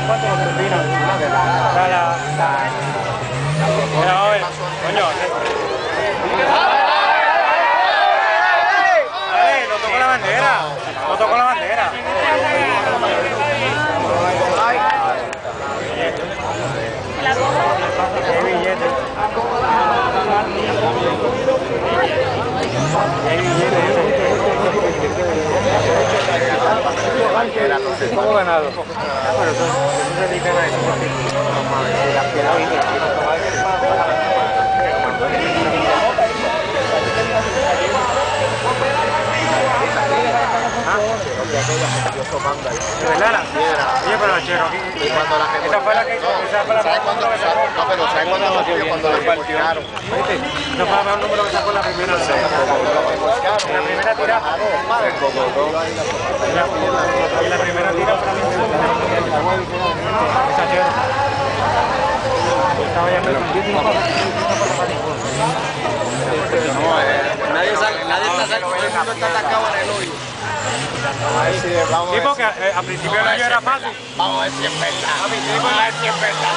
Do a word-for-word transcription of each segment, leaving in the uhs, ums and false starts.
cuánto los turbinos. La, la, la... Mira, a ver, coño. Dale, no tocó la bandera. No tocó la bandera. Qué billete. Qué billete. ¿Cómo ganado? Pero eso se dedican a eso. La piedad vive. ¿De verdad? La piedra. Oye, pero la Cherokee. Esa fue la que... Esa fue la ¿Sabes cuándo? No, pero ¿sabes cuándo lo partió? Cuando lo partieron. ¿Viste? Esa fue el número que sacó la primera. La primera tira. Y la primera tira para mí. Esa Cherokee. Estaba ya Nadie está sacando, todo el mundo está atacado en el hoyo. Sí, porque eh, a principio del año era fácil. Vamos a ver si es verdad. A principio Vamos a ver si es verdad.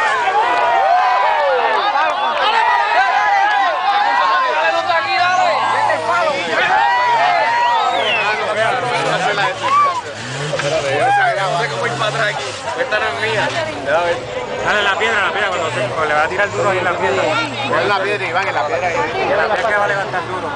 Esta no es mía. Dale la piedra, la piedra, cuando, se, cuando le va a tirar duro ahí en la piedra. Es la piedra, Iván, en la piedra. Que la piedra que va a levantar duro.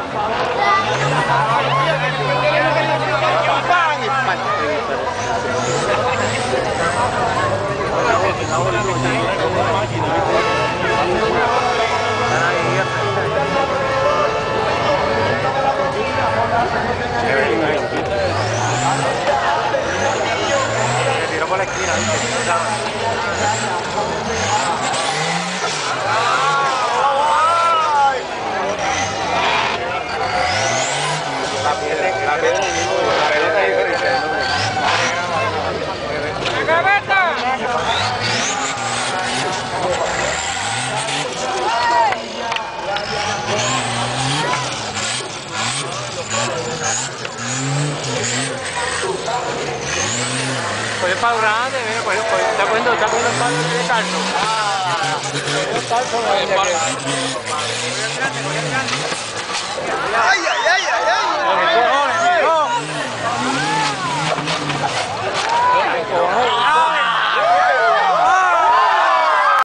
Se tiró por la esquina, ¿viste? La piedra, la piedra, la pelota es diferente. Pues es para grande, mira, pues, pues está poniendo, está poniendo el palo de calzo. Ay, ay,